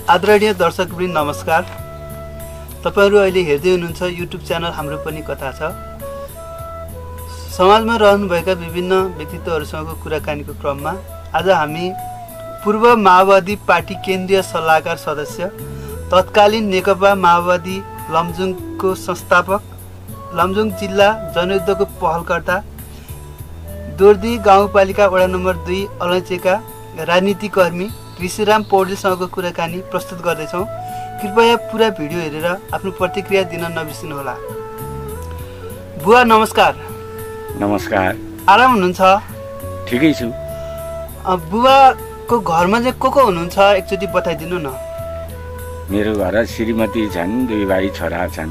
आदरणीय दर्शकवृन्द नमस्कार। तपाईहरु अहिले हेर्दै हुनुहुन्छ युट्युब च्यानल हाम्रो पनि कथा छ। समाजमा रहनुभएका विभिन्न व्यक्तित्वहरुसँगको कुराकानीको क्रममा आज हामी पूर्व माओवादी पार्टी केन्द्रीय सल्लाहकार सदस्य, तत्कालीन नेकपा माओवादी लमजुङको संस्थापक, लमजुङ जिल्ला जनयुद्धको पहलकर्ता, दोर्दी गाउँपालिका वडा नम्बर 2 अलैचेका राजनीतिकर्मी ऋषिराम पौडेलसँगको कुराकानी प्रस्तुत गर्दैछौँ। कृपया पूरा भिडियो हेरेर आफ्नो प्रतिक्रिया दिन नबिर्सिनुहोला। बुवा नमस्कार। नमस्कार। आराम हुनुहुन्छ? ठिकै छु। बुवाको घरमा चाहिँ को हुनुहुन्छ एकचोटि बताइदिनु न। मेरो घर श्रीमती छन्, 2 भाइ छोरा छन्,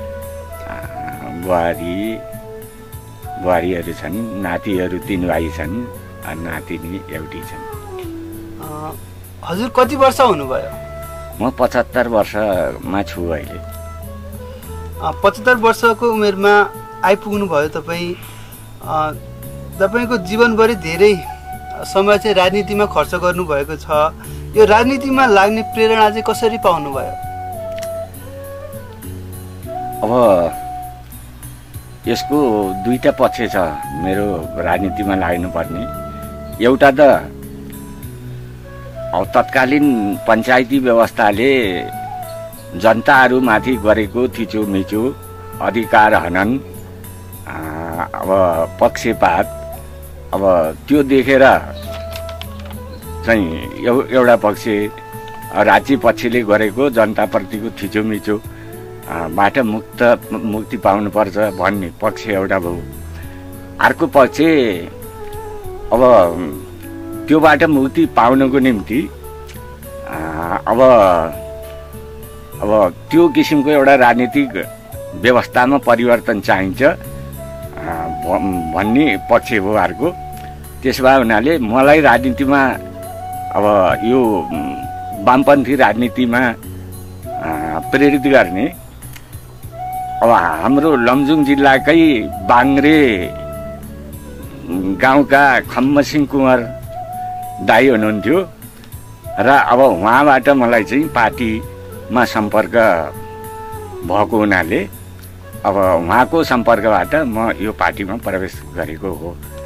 बुहारीहरू छन्, नातिहरू 3 भाइ छन्, नातिनी एउटी छन्। हजुर कति वर्ष हुनुभयो? म 75 वर्षमा छु अहिले। 75 वर्षको उमेरमा आइपुग्नु भयो तपाईँ। तपाईँको जीवनभरि धेरै समय चाहिँ राजनीतिमा खर्च गर्नुभएको छ। यो राजनीतिमा लाग्ने प्रेरणा चाहिँ कसरी पाउनुभयो? अब यसको दुईटा पक्ष छ मेरो राजनीतिमा लाग्नुपर्ने। एउटा त तत्कालीन पञ्चायती व्यवस्थाले जनताहरूमाथि गरेको थिचोमिचो, अधिकार हनन, अब पक्षपात, अब त्यो देखेर चाहिँ एउटा पक्ष राज्य पक्षले गरेको जनताप्रतिको थिचोमिचो बाट मुक्ति पाउनुपर्छ भन्ने पक्ष एउटा भयो। अर्को पक्ष अब त्योबाट मुक्ति पाउनको निम्ति अब त्यो किसिमको एउटा राजनीतिक व्यवस्थामा परिवर्तन चाहिन्छ भन्ने पक्ष हो अर्को। त्यसो भए हुनाले मलाई राजनीतिमा अब यो वामपन्थी राजनीतिमा प्रेरित गर्ने अब हाम्रो लमजुङ जिल्लाकै बाङ्रे गाउँका खम्मसिंह कुँवर दाइ हुनुहुन्थ्यो र अब उहाँबाट मलाई चाहिँ पार्टीमा सम्पर्क भएको हुनाले अब उहाँको सम्पर्कबाट म यो पार्टीमा प्रवेश गरेको हो।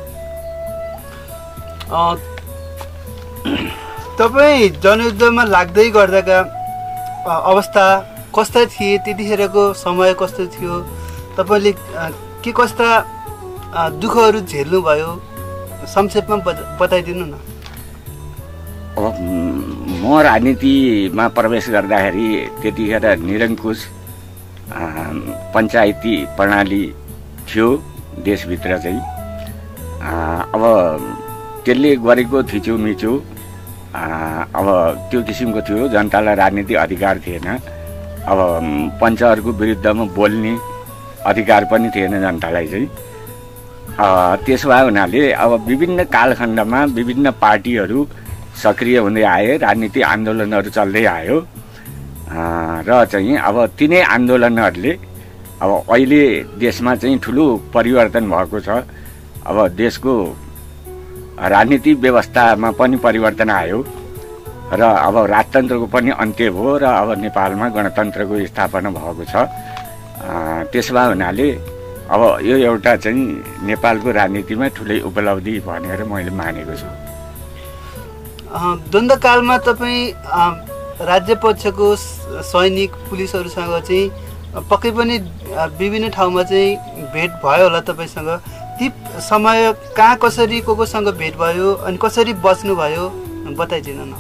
तपाईँ जनयुद्धमा लाग्दै गर्दाका अवस्था कस्ता थिए? त्यतिखेरको समय कस्तो थियो? तपाईँले के कस्ता दुःखहरू झेल्नुभयो? संक्षेपमा बताइदिनु न। अब म राजनीतिमा प्रवेश गर्दाखेरि त्यतिखेर निरङ्कुश पञ्चायती प्रणाली थियो देशभित्र चाहिँ। अब त्यसले गरेको थिचोमिचो अब त्यो किसिमको थियो। जनतालाई राजनीतिक अधिकार थिएन। अब पञ्चहरूको विरुद्धमा बोल्ने अधिकार पनि थिएन जनतालाई चाहिँ। त्यसो भए हुनाले अब विभिन्न कालखण्डमा विभिन्न पार्टीहरू सक्रिय हुँदै आए, राजनीतिक आन्दोलनहरू चल्दै आयो र चाहिँ अब तिनै आन्दोलनहरूले अब अहिले देशमा चाहिँ ठुलो परिवर्तन भएको छ। अब देशको राजनीतिक व्यवस्थामा पनि परिवर्तन आयो र अब राजतन्त्रको पनि अन्त्य भयो र अब नेपालमा गणतन्त्रको स्थापना भएको छ। त्यसो भए हुनाले अब यो एउटा चाहिँ नेपालको राजनीतिमा ठुलै उपलब्धि भनेर मैले मानेको छु। द्वन्द्वकालमा तपाईँ राज्य पक्षको सैनिक पुलिसहरूसँग चाहिँ पक्कै पनि विभिन्न ठाउँमा चाहिँ भेट भयो होला तपाईँसँग। ती समय कहाँ कसरी कोसँग भेट भयो अनि कसरी बच्नुभयो बताइदिनु न।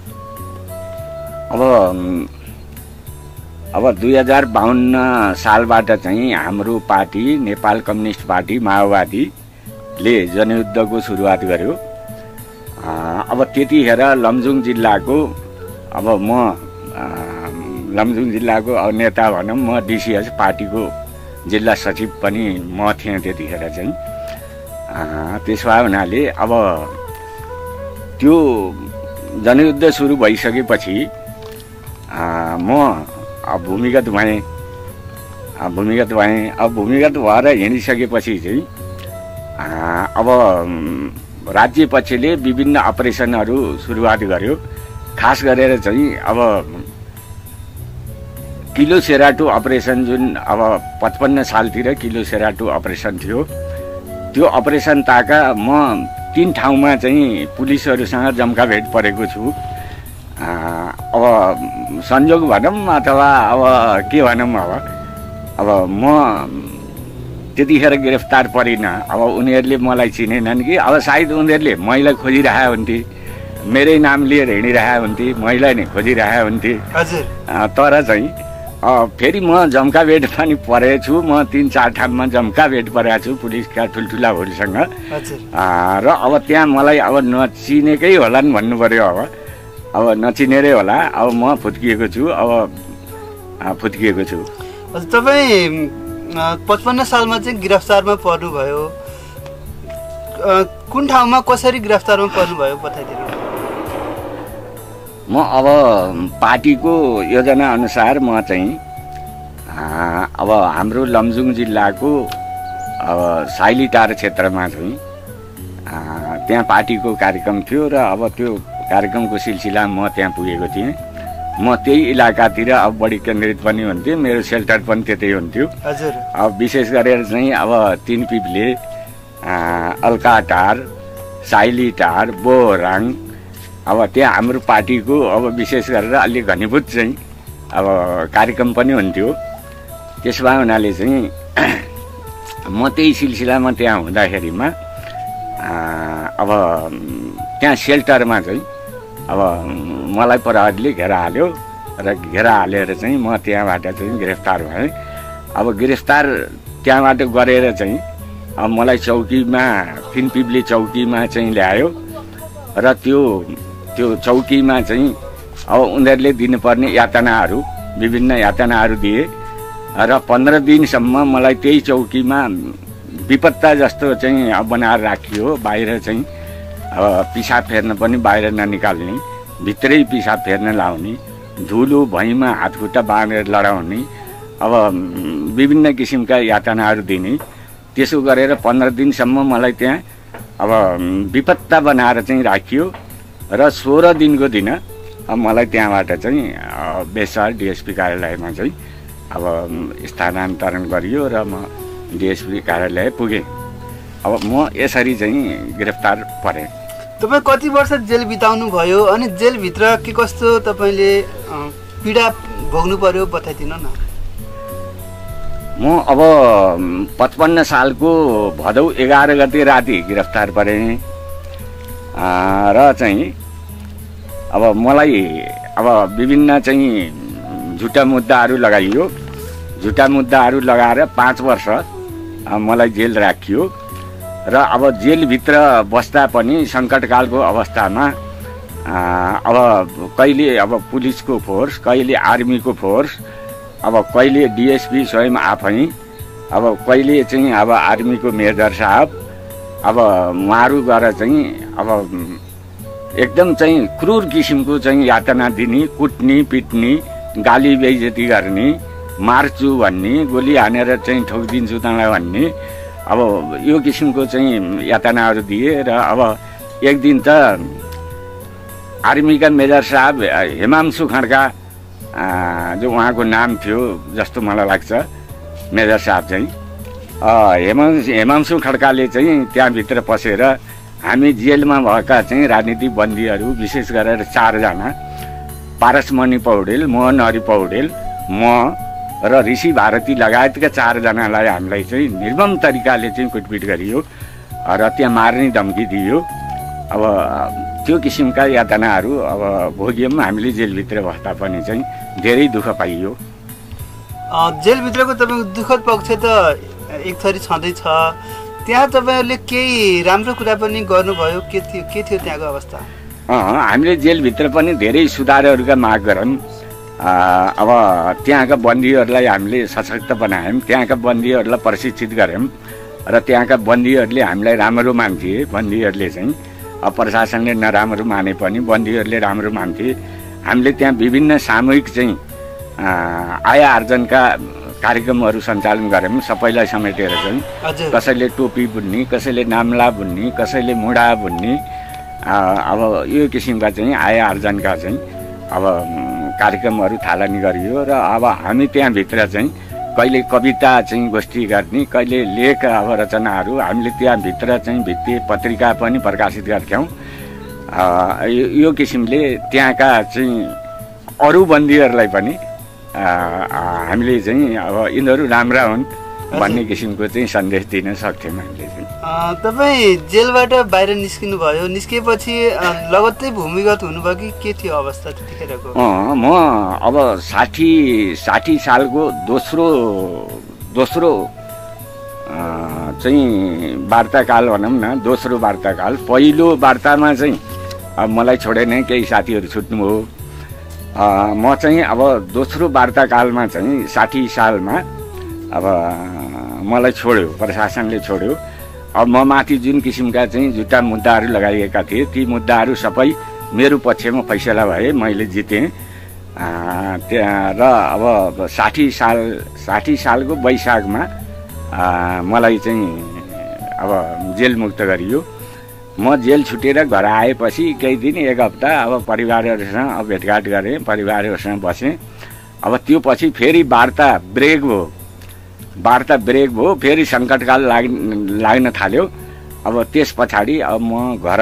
अब 2052 सालबाट चाहिँ हाम्रो पार्टी नेपाल कम्युनिस्ट पार्टी माओवादीले जनयुद्धको सुरुवात गर्यो। अब त्यतिखेर लमजुङ जिल्लाको अब म लमजुङ जिल्लाको नेता भनौँ, म डिसिएस पार्टीको जिल्ला सचिव पनि म थिएँ त्यतिखेर चाहिँ। त्यसो भए हुनाले अब त्यो जनयुद्ध सुरु भइसकेपछि म भूमिगत भएँ। अब भूमिगत भएर हिँडिसकेपछि चाहिँ अब राज्य पक्षले विभिन्न अपरेसनहरू सुरुवात गर्यो खास गरेर चाहिँ अब किलो सेराटो अपरेसन जुन अब 55 सालतिर किलो सेराटो अपरेसन थियो, त्यो अपरेसन ताका म 3 ठाउँमा चाहिँ पुलिसहरूसँग जम्का भेट परेको छु। अब संयोग भनौँ अथवा अब के भनौँ, अब म त्यतिखेर गिरफ्तार परिनँ। अब उनीहरूले मलाई चिनेनन् कि अब सायद उनीहरूले मैलाई खोजिरहेको हुन्थे, मेरै नाम लिएर हिँडिरहेको हुन्थे, मैलाई नै खोजिरहेको हुन्थे। तर चाहिँ फेरि म जम्का भेट पनि परेको छु। म 3-4 ठाउँमा जम्का भेट परेको छु पुलिसका ठुल्ठुलाहरूसँग। र अब त्यहाँ मलाई अब नचिनेकै होलान् भन्नु पर्यो। अब नचिनेरै होला। अब म फुत्किएको छु। अब फुत्किएको छु। तपाईँ 55 सालमा चाहिँ गिरफ्तारमा पर्नुभयो। कुन ठाउँमा कसरी गिरफ्तारमा पर्नुभयो बताइदिनु। म अब पार्टीको योजना अनुसार म चाहिँ अब हाम्रो लमजुङ जिल्लाको अब साइलीटार क्षेत्रमा चाहिँ त्यहाँ पार्टीको कार्यक्रम थियो र अब त्यो कार्यक्रमको सिलसिलामा म त्यहाँ पुगेको थिएँ। म त्यही इलाकातिर अब बढी केन्द्रित पनि हुन्थ्यो, मेरो सेल्टर पनि त्यतै हुन्थ्यो। अब विशेष गरेर चाहिँ अब 3 पिप्ले, अल्काटार, साइलीटार, बोराङ, अब त्यहाँ हाम्रो पार्टीको अब विशेष गरेर अलि घनीभूत चाहिँ अब कार्यक्रम पनि हुन्थ्यो। त्यसमा हुनाले चाहिँ म त्यही सिलसिलामा त्यहाँ हुँदाखेरिमा अब त्यहाँ सेल्टरमा चाहिँ अब मलाई प्रहरीले घेरा हाल्यो र घेरा हालेर चाहिँ म त्यहाँबाट चाहिँ गिरफ्तार भएँ। अब गिरफ्तार त्यहाँबाट गरेर चाहिँ अब मलाई चौकीमा 3 पिप्ले चौकीमा चाहिँ ल्यायो र त्यो चौकीमा चाहिँ अब उनीहरूले दिनुपर्ने यातनाहरू विभिन्न यातनाहरू दिए र 15 दिनसम्म मलाई त्यही चौकीमा विपत्ता जस्तो चाहिँ अब बनाएर राखियो। बाहिर चाहिँ अब पिसाब फेर्न पनि बाहिर ननिकाल्ने, भित्रै पिसाब फेर्न लाउने, धुलो भैँमा हातखुट्टा बाँधेर लडाउने, अब विभिन्न किसिमका यातनाहरू दिने। त्यसो गरेर 15 दिनसम्म मलाई त्यहाँ अब विपत्ता बनाएर चाहिँ राखियो र 16 दिनको दिन अब मलाई त्यहाँबाट चाहिँ बेसार डिएसपी कार्यालयमा चाहिँ अब स्थानान्तरण गरियो र म डिएसपी कार्यालय पुगेँ। अब म यसरी चाहिँ गिरफ्तार परेँ। तपाईँ कति वर्ष जेल बिताउनु भयो अनि जेलभित्र के कस्तो तपाईँले पीडा भोग्नु पर्यो बताइदिनु न। म अब 55 सालको भदौ 11 गते राति गिरफ्तार परेँ र चाहिँ अब मलाई अब विभिन्न चाहिँ झुटा मुद्दाहरू लगाइयो। झुटा मुद्दाहरू लगाएर 5 वर्ष मलाई जेल राखियो र अब जेलभित्र बस्दा पनि सङ्कटकालको अवस्थामा अब कहिले अब पुलिसको फोर्स, कहिले आर्मीको फोर्स, अब कहिले डिएसपी स्वयं आफै, अब कहिले चाहिँ अब आर्मीको मेजर साहब, अब उहाँहरू गएर चाहिँ अब एकदम चाहिँ क्रूर किसिमको चाहिँ यातना दिने, कुट्ने, पिट्ने, गाली बेइज्जती गर्ने, मार्छु भन्ने, गोली हानेर चाहिँ ठोकिदिन्छु तँलाई भन्ने, अब यो किसिमको चाहिँ यातनाहरू दिए। र अब एक दिन त आर्मीका मेजर साहब हेमांशु खड्का जो उहाँको नाम थियो जस्तो मलाई लाग्छ, मेजर साहब चाहिँ हेमांशु खड्काले चाहिँ त्यहाँभित्र पसेर हामी जेलमा भएका चाहिँ राजनीतिक बन्दीहरू विशेष गरेर 4 जना, पारसमणि पौडेल, मोहन हरि पौडेल, म र ऋषि भारती लगायतका 4 जनालाई हामीलाई चाहिँ निर्मम तरिकाले चाहिँ कुटपिट गरियो र त्यहाँ मार्ने धम्की दियो। अब त्यो किसिमका यातनाहरू अब भोग्यौँ हामीले जेलभित्र बस्दा पनि चाहिँ धेरै दुःख पाइयो। जेलभित्रको तपाईँको दुःखद पक्ष त एक थरी छँदैछ। त्यहाँ तपाईँहरूले केही राम्रो कुरा पनि गर्नुभयो, के थियो त्यहाँको अवस्था? हामीले जेलभित्र पनि धेरै सुधारहरूका माग गरौँ। अब त्यहाँका बन्दीहरूलाई हामीले सशक्त बनायौँ, त्यहाँका बन्दीहरूलाई प्रशिक्षित गऱ्यौँ र त्यहाँका बन्दीहरूले हामीलाई राम्रो मान्थे। बन्दीहरूले चाहिँ अब प्रशासनले नराम्रो माने पनि बन्दीहरूले राम्रो मान्थे। हामीले त्यहाँ विभिन्न सामूहिक चाहिँ आय आर्जनका कार्यक्रमहरू सञ्चालन गऱ्यौँ सबैलाई समेटेर चाहिँ। कसैले टोपी बुन्ने, कसैले नाम्ला बुन्ने, कसैले मुढा बुन्ने, अब यो किसिमका चाहिँ आय आर्जनका चाहिँ अब कार्यक्रमहरू थालनी गरियो र अब हामी त्यहाँभित्र चाहिँ कहिले कविता चाहिँ गोष्ठी गर्ने, कहिले लेख अब रचनाहरू हामीले त्यहाँभित्र चाहिँ भित्तीय पत्रिका पनि प्रकाशित गर्थ्यौँ। यो किसिमले त्यहाँका चाहिँ अरू बन्दीहरूलाई पनि हामीले चाहिँ अब यिनीहरू राम्रा हुन् भन्ने किसिमको चाहिँ सन्देश दिन सक्थ्यौँ हामीले चाहिँ। तपाईँ जेलबाट बाहिर निस्किनु भयो, निस्किएपछि लगत्तै भूमिगत हुनुभयो कि के थियो अवस्था त्यतिखेरको? म अब 60 सालको दोस्रो चाहिँ वार्ताकाल भनौँ न, दोस्रो वार्ताकाल। पहिलो वार्तामा चाहिँ अब मलाई छोडेन, केही साथीहरू छुट्नुभयो। म चाहिँ अब दोस्रो वार्ताकालमा चाहिँ 60 सालमा अब मलाई छोड्यो, प्रशासनले छोड्यो। अब म माथि जुन किसिमका चाहिँ झुटा मुद्दाहरू लगाइएका थिए ती मुद्दाहरू सबै मेरो पक्षमा फैसला भए, मैले जितेँ। त्यहाँ र अब 60 सालको वैशाखमा मलाई चाहिँ अब जेल मुक्त गरियो। म जेल छुटेर घर आएपछि केही दिन, एक हप्ता अब परिवारहरूसँग अब भेटघाट गरेँ, परिवारहरूसँग बसेँ। अब त्यो पछि फेरि वार्ता ब्रेक भयो, फेरि सङ्कटकाल लाग्न थाल्यो। अब त्यस पछाडि अब म घर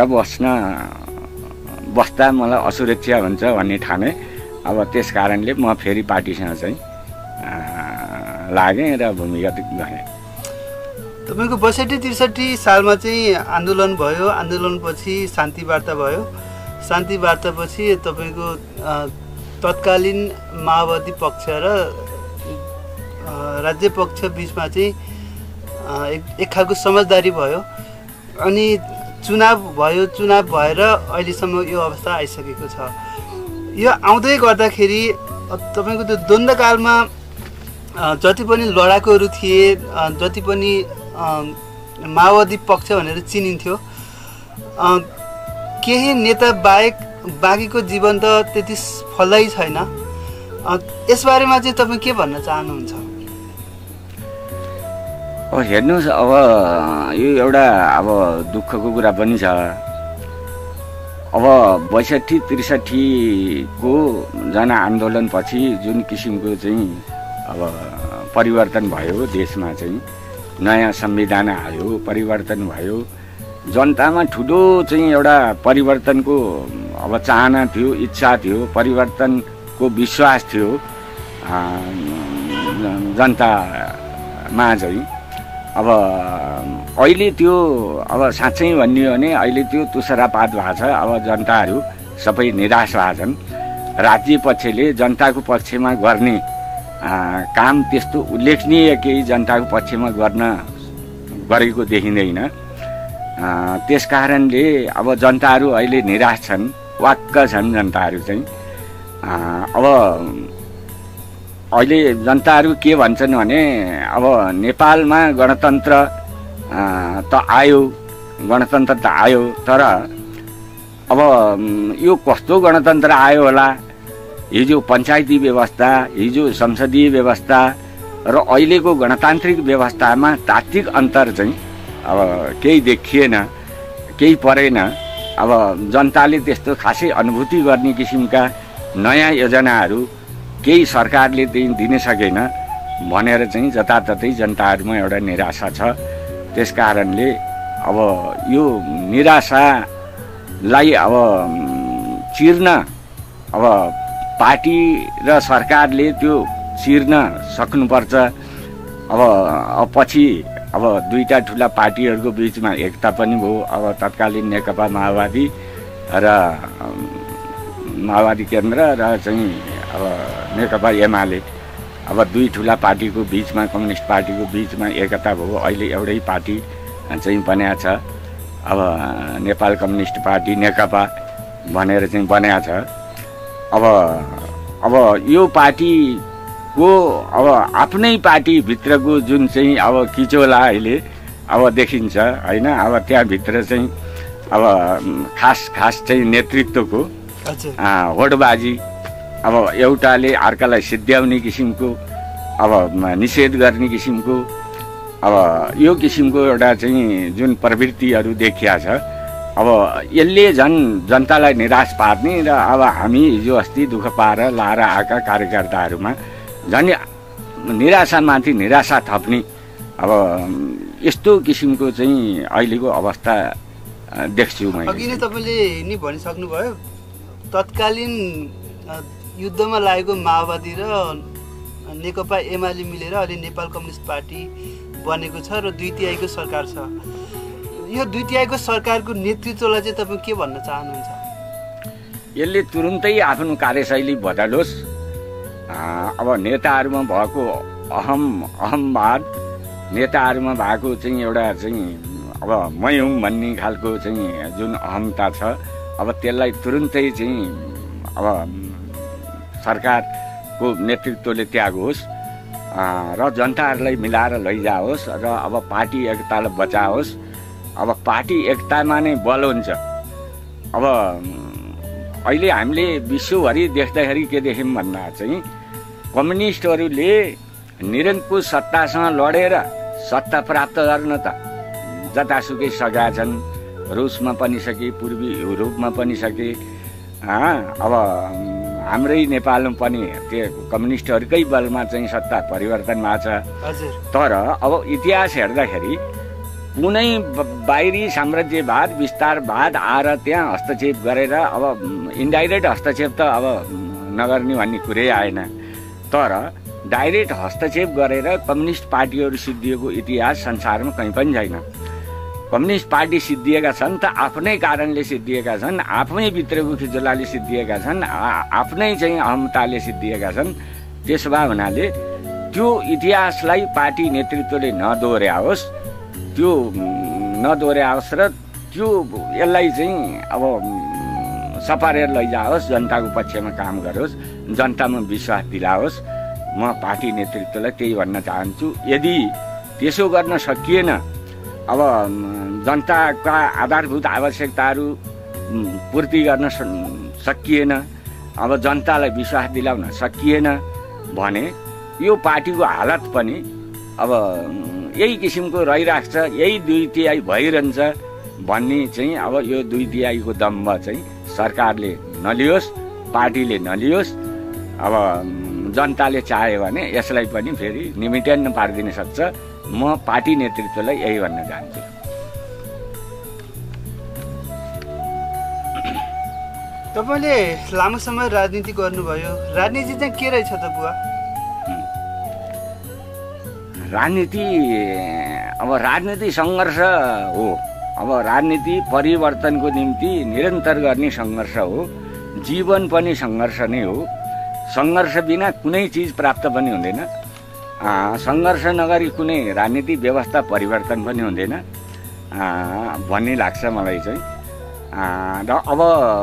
बस्दा मलाई असुरक्षा हुन्छ भन्ने ठाने। अब त्यस कारणले म फेरि पार्टीसँग चाहिँ लागेँ र भूमिगत भएँ। तपाईँको 62-63 सालमा चाहिँ आन्दोलन भयो, आन्दोलनपछि शान्ति वार्ता भयो, शान्ति वार्तापछि तपाईँको तत्कालीन माओवादी पक्ष र राज्य पक्ष बिचमा चाहिँ एक खालको समझदारी भयो अनि चुनाव भयो। चुनाव भएर अहिलेसम्म यो अवस्था आइसकेको छ। यो आउँदै गर्दाखेरि तपाईँको त्यो द्वन्द्वकालमा जति पनि लडाकुहरू थिए, जति पनि माओवादी पक्ष भनेर चिनिन्थ्यो, केही नेता बाहेक बाँकीको जीवन त त्यति फलै छैन। यसबारेमा चाहिँ तपाईँ के भन्न चाहनुहुन्छ? हेर्नुहोस्, अब यो एउटा अब दुःखको कुरा पनि छ। अब 62-63 को जनआन्दोलन पछि जुन किसिमको चाहिँ अब परिवर्तन भयो, देशमा चाहिँ नयाँ संविधान आयो, परिवर्तन भयो, जनतामा ठुलो चाहिँ एउटा परिवर्तनको अब चाहना थियो, इच्छा थियो, परिवर्तनको विश्वास थियो जनतामा चाहिँ। अब अहिले त्यो अब साँच्चै भन्यो भने अहिले त्यो तुषारापात भएको छ। अब जनताहरू सबै निराश भएको छन्। राज्य पक्षले जनताको पक्षमा गर्ने काम त्यस्तो उल्लेखनीय केही जनताको पक्षमा गरेको देखिँदैन। त्यस कारणले अब जनताहरू अहिले निराश छन्, वाक्क छन् जनताहरू चाहिँ। अब अहिले जनताहरू के भन्छन् भने अब नेपालमा गणतन्त्र त आयो, तर अब यो कस्तो गणतन्त्र आयो होला? हिजो पञ्चायती व्यवस्था, हिजो संसदीय व्यवस्था र अहिलेको गणतान्त्रिक व्यवस्थामा तात्विक अन्तर चाहिँ अब केही देखिएन, केही परेन। अब जनताले त्यस्तो खासै अनुभूति गर्ने किसिमका नयाँ योजनाहरू केही सरकारले चाहिँ दिन सकेन भनेर चाहिँ जताततै जनताहरूमा एउटा निराशा छ। त्यस कारणले अब यो निराशालाई अब चिर्न अब पार्टी र सरकारले त्यो चिर्न सक्नुपर्छ। अब पछि अब दुईटा ठुला पार्टीहरूको बिचमा एकता पनि भयो। अब तत्कालीन नेकपा माओवादी र माओवादी केन्द्र र चाहिँ अब नेकपा एमाले, अब दुई ठुला पार्टीको बिचमा, कम्युनिस्ट पार्टीको बिचमा एकता भयो। अहिले एउटै पार्टी चाहिँ बन्या छ, अब नेपाल कम्युनिस्ट पार्टी नेकपा भनेर चाहिँ बन्या छ। अब यो पार्टीको अब आफ्नै पार्टीभित्रको जुन चाहिँ अब किचोला अहिले अब देखिन्छ होइन। अब त्यहाँभित्र चाहिँ अब खास चाहिँ नेतृत्वको होडबाजी, अब एउटाले अर्कालाई सिद्ध्याउने किसिमको, अब निषेध गर्ने किसिमको, अब यो किसिमको एउटा चाहिँ जुन प्रवृत्तिहरू देखिया छ, अब यसले जनतालाई निराश पार्ने र अब हामी हिजो अस्ति दुःख पाएर लाएर आएका कार्यकर्ताहरूमा झन् निराशामाथि निराशा थप्ने अब यस्तो किसिमको चाहिँ अहिलेको अवस्था देख्छु मैले। अघि नै तपाईँले नि भनिसक्नुभयो तत्कालीन युद्धमा लागेको माओवादी र नेकपा एमाले मिलेर अहिले नेपाल कम्युनिस्ट पार्टी बनेको छ र 2/3 सरकार छ। यो 2/3 सरकारको नेतृत्वलाई चाहिँ तपाईँ के भन्न चाहनुहुन्छ? यसले तुरुन्तै आफ्नो कार्यशैली बदलोस्। अब नेताहरूमा भएको अहमवाद, नेताहरूमा भएको चाहिँ एउटा चाहिँ अब मै हुँ भन्ने खालको चाहिँ जुन अहमता छ, अब त्यसलाई तुरुन्तै चाहिँ अब सरकारको नेतृत्वले त्यागोस् र जनताहरूलाई मिलाएर लैजाओस् र अब पार्टी एकतालाई बचाओस्। अब पार्टी एकतामा नै बल हुन्छ। अब अहिले हामीले विश्वभरि देख्दाखेरि के देख्यौँ भन्दा चाहिँ कम्युनिस्टहरूले निरङ्कुश सत्तासँग लडेर सत्ता प्राप्त गर्न त जतासुकै सकेका छन्। रुसमा पनि सके, पूर्वी युरोपमा पनि सके, अब हाम्रै नेपालमा पनि त्यो कम्युनिस्टहरूकै बलमा चाहिँ सत्ता परिवर्तन भएको छ। तर अब इतिहास हेर्दाखेरि कुनै बाहिरी साम्राज्यवाद विस्तारवाद आएर त्यहाँ हस्तक्षेप गरेर अब इन्डाइरेक्ट हस्तक्षेप त अब नगर्ने भन्ने कुरै आएन। तर डाइरेक्ट हस्तक्षेप गरेर कम्युनिस्ट पार्टीहरू सिद्धिएको इतिहास संसारमा कहीँ पनि छैन। कम्युनिस्ट पार्टी सिद्धिएका छन् त आफ्नै कारणले सिद्धिएका छन्, आफ्नै भित्रको खिचोलाले सिद्धिएका छन्, आफ्नै चाहिँ अहमताले सिद्धिएका छन्। त्यसो भए हुनाले त्यो इतिहासलाई पार्टी नेतृत्वले नदोहोऱ्याओस्, त्यो नदोहोऱ्याओस् र त्यो यसलाई चाहिँ अब सपारेर लैजाओस्, जनताको पक्षमा काम गरोस्, जनतामा विश्वास दिलाओस्। म पार्टी नेतृत्वलाई त्यही भन्न चाहन्छु। यदि त्यसो गर्न सकिएन, अब जनताका आधारभूत आवश्यकताहरू पूर्ति गर्न सकिएन, अब जनतालाई विश्वास दिलाउन सकिएन भने यो पार्टीको हालत पनि अब यही किसिमको रहिरहेको छ, यही 2/3 भइरहन्छ भन्ने चाहिँ अब यो 2/3 को दम्ब चाहिँ सरकारले नलियोस्, पार्टीले नलियोस्। अब जनताले चाह्यो भने यसलाई पनि फेरि निमिट्यान्न पारिदिन सक्छ। म पार्टी नेतृत्वलाई यही भन्न चाहन्छु। तपाईँले लामो समय राजनीति गर्नुभयो, राजनीति चाहिँ के रहेछ त बुवा? राजनीति सङ्घर्ष हो। अब राजनीति परिवर्तनको निम्ति निरन्तर गर्ने सङ्घर्ष हो। जीवन पनि सङ्घर्ष नै हो। सङ्घर्ष बिना कुनै चिज प्राप्त पनि हुँदैन। सङ्घर्ष नगरी कुनै राजनीति व्यवस्था परिवर्तन पनि हुँदैन भन्ने लाग्छ मलाई चाहिँ। र अब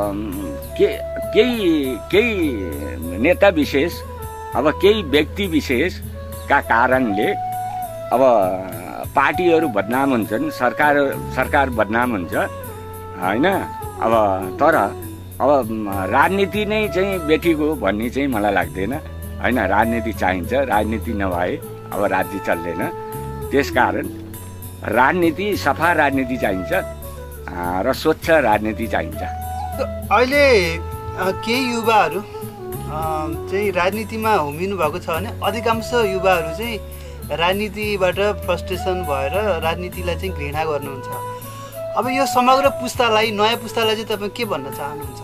केही नेता विशेष, अब केही व्यक्ति विशेषका कारणले अब पार्टीहरू बदनाम हुन्छन्, सरकार बदनाम हुन्छ होइन। अब तर अब राजनीति नै चाहिँ बेठीको भन्ने चाहिँ मलाई लाग्दैन होइन। राजनीति चाहिन्छ, राजनीति नभए अब राज्य चल्दैन। त्यसकारण राजनीति, सफा राजनीति चाहिन्छ र स्वच्छ राजनीति चाहिन्छ। अहिले केही युवाहरू चाहिँ राजनीतिमा होमिनु भएको छ भने अधिकांश युवाहरू चाहिँ राजनीतिबाट फ्रस्ट्रेसन भएर राजनीतिलाई चाहिँ घृणा गर्नुहुन्छ। अब यो समग्र पुस्तालाई, नयाँ पुस्तालाई चाहिँ तपाईँ के भन्न चाहनुहुन्छ?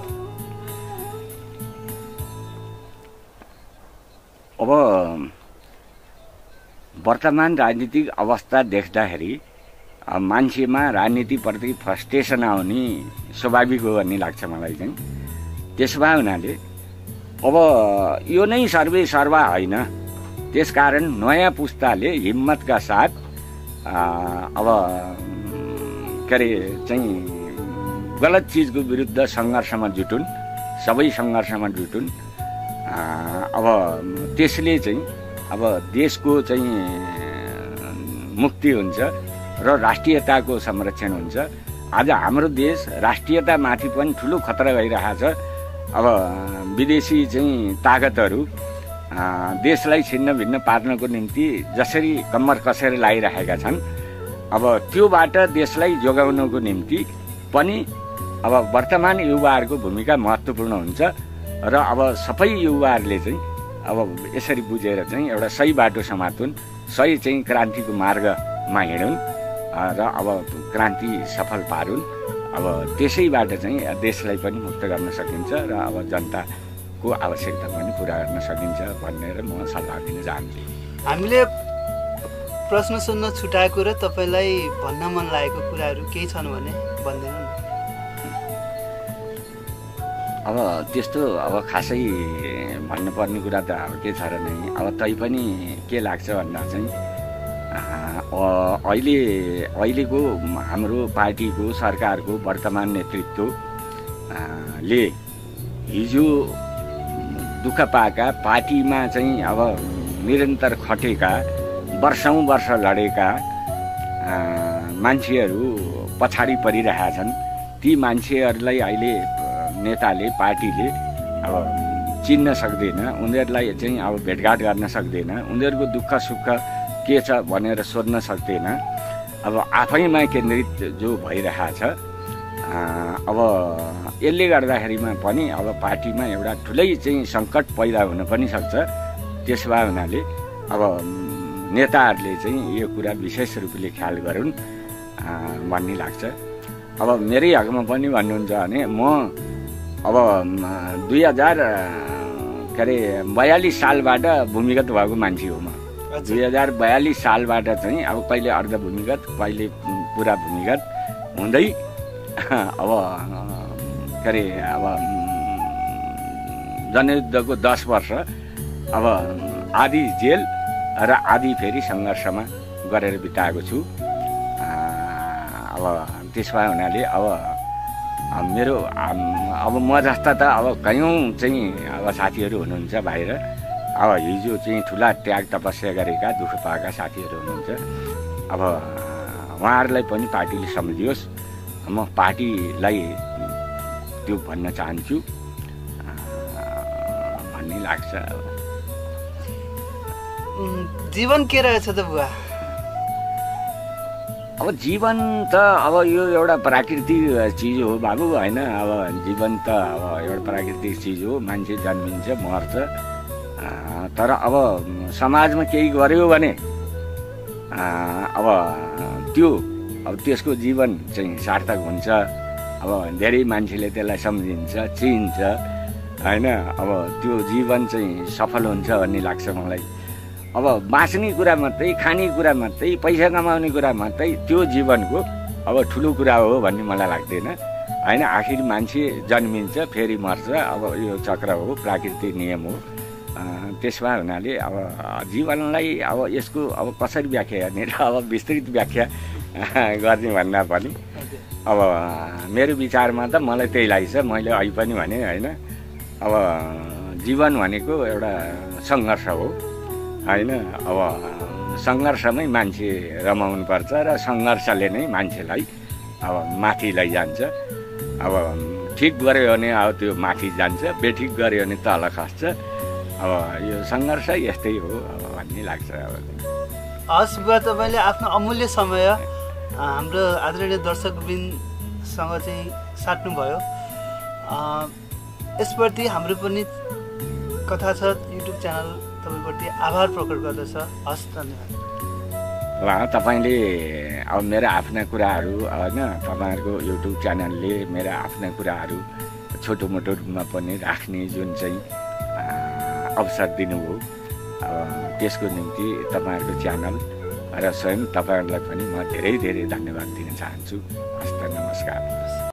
अब वर्तमान राजनीतिक अवस्था देख्दाखेरि मान्छेमा राजनीतिप्रति फ्रस्ट्रेसन आउने स्वाभाविक हो भन्ने लाग्छ मलाई चाहिँ। त्यसो भए हुनाले अब यो नै सर्वे सर्वा होइन। त्यसकारण नयाँ पुस्ताले हिम्मतका साथ अब के अरे चाहिँ गलत चिजको विरुद्ध सङ्घर्षमा जुटुन्, सबै सङ्घर्षमा जुटुन्। अब त्यसले चाहिँ अब देशको चाहिँ मुक्ति हुन्छ र राष्ट्रियताको संरक्षण हुन्छ। आज हाम्रो देश राष्ट्रियतामाथि पनि ठुलो खतरा गइरहेको छ। अब विदेशी चाहिँ ताकतहरू देशलाई छिन्न भिन्न पार्नको निम्ति जसरी कम्मर कसेर लागिरहेका छन्, अब त्योबाट देशलाई जोगाउनको निम्ति पनि अब वर्तमान युवाहरूको भूमिका महत्त्वपूर्ण हुन्छ र अब सबै युवाहरूले चाहिँ अब यसरी बुझेर चाहिँ एउटा सही बाटो समातुन्, सही चाहिँ क्रान्तिको मार्गमा हिँडुन् र अब क्रान्ति सफल पारुन्। अब त्यसैबाट चाहिँ देशलाई पनि मुक्त गर्न सकिन्छ र अब जनताको आवश्यकता पनि पुरा गर्न सकिन्छ भनेर म सल्लाह दिन चाहन्छु। हामीले प्रश्न सुन्न छुटाएको र तपाईँलाई भन्न मन लागेको कुराहरू केही छन् भने भनिदिनु न। अब त्यस्तो अब खासै भन्नुपर्ने कुरा त अब के छ र नै, अब तैपनि के लाग्छ भन्दा चाहिँ अहिलेको हाम्रो पार्टीको सरकारको वर्तमान नेतृत्वले हिजो दुःख पाएका पार्टीमा चाहिँ अब निरन्तर खटेका वर्षौँ वर्ष लडेका मान्छेहरू पछाडि परिरहेका छन्। ती मान्छेहरूलाई अहिले नेताले पार्टीले अब चिन्न सक्दैन, उनीहरूलाई चाहिँ अब भेटघाट गर्न सक्दैन, उनीहरूको दुःख सुख के छ भनेर सोध्न सक्दैन। अब आफैमा केन्द्रित जो भइरहेछ, अब यसले गर्दाखेरिमा पनि अब पार्टीमा एउटा ठुलै चाहिँ सङ्कट पैदा हुन पनि सक्छ। त्यसो भए हुनाले अब नेताहरूले चाहिँ यो कुरा विशेष रूपले ख्याल गरून् भन्ने लाग्छ। अब मेरै हकमा पनि भन्नुहुन्छ भने म अब 2042 सालबाट भूमिगत भएको मान्छे हो। म 2042 सालबाट चाहिँ अब कहिले अर्ध भूमिगत, कहिले पुरा भूमिगत हुँदै अब के अरे अब जनयुद्धको 10 वर्ष अब आधी जेल र आधी फेरि सङ्घर्षमा गरेर बिताएको छु। अब त्यसो भए हुनाले अब मेरो अब म जस्ता त अब कयौँ चाहिँ अब साथीहरू हुनुहुन्छ बाहिर। अब हिजो चाहिँ ठुला त्याग तपस्या गरेका दुःख पाएका साथीहरू हुनुहुन्छ। अब उहाँहरूलाई पनि पार्टीले सम्झियोस्, म पार्टीलाई त्यो भन्न चाहन्छु भन्ने लाग्छ। जीवन के रहेछ त बुवा? अब जीवन त अब यो एउटा प्राकृतिक चिज हो बाबु, होइन? अब जीवन त अब एउटा प्राकृतिक चिज हो, मान्छे जन्मिन्छ मर्छ। तर अब समाजमा केही गर्यो भने अब त्यसको जीवन चाहिँ सार्थक हुन्छ। अब धेरै मान्छेले त्यसलाई सम्झिन्छ, चिन्छ, होइन? अब त्यो जीवन चाहिँ सफल हुन्छ भन्ने लाग्छ मलाई। अब बाँच्ने कुरा मात्रै, खाने कुरा मात्रै, पैसा कमाउने कुरा मात्रै त्यो जीवनको अब ठुलो कुरा हो भन्ने मलाई लाग्दैन, होइन? आखिर मान्छे जन्मिन्छ फेरि मर्छ, अब यो चक्र हो, प्राकृतिक नियम हो। त्यसो भए हुनाले अब जीवनलाई अब यसको अब कसरी व्याख्या गर्ने र अब विस्तृत व्याख्या गर्ने भन्दा पनि अब मेरो विचारमा त मलाई त्यही लाग्छ। मैले अहिले पनि भने, होइन? अब जीवन भनेको एउटा सङ्घर्ष हो, होइन? अब सङ्घर्षमै मान्छे रमाउनुपर्छ र सङ्घर्षले नै मान्छेलाई अब माथि लैजान्छ। अब ठिक गऱ्यो भने अब त्यो माथि जान्छ, बेठिक गऱ्यो भने तल खस्छ। अब यो सङ्घर्ष यस्तै हो अब भन्ने लाग्छ। हस् बुवा, तपाईँले आफ्नो अमूल्य समय हाम्रो आदरणीय दर्शकवृन्दसँग चाहिँ साट्नुभयो। यसप्रति हाम्रो पनि कथा छ युट्युब च्यानल तपाईँप्रति आभार प्रकट गर्दछ। हस्, धन्यवाद। ल, तपाईँले अब मेरा आफ्ना कुराहरू, होइन, तपाईँहरूको युट्युब च्यानलले मेरा आफ्ना कुराहरू छोटो मोटो रूपमा पनि राख्ने जुन चाहिँ अवसर दिनुभयो, त्यसको निम्ति तपाईँहरूको च्यानल र स्वयं तपाईँहरूलाई पनि म धेरै धेरै धन्यवाद दिन चाहन्छु। हस्त, नमस्कार।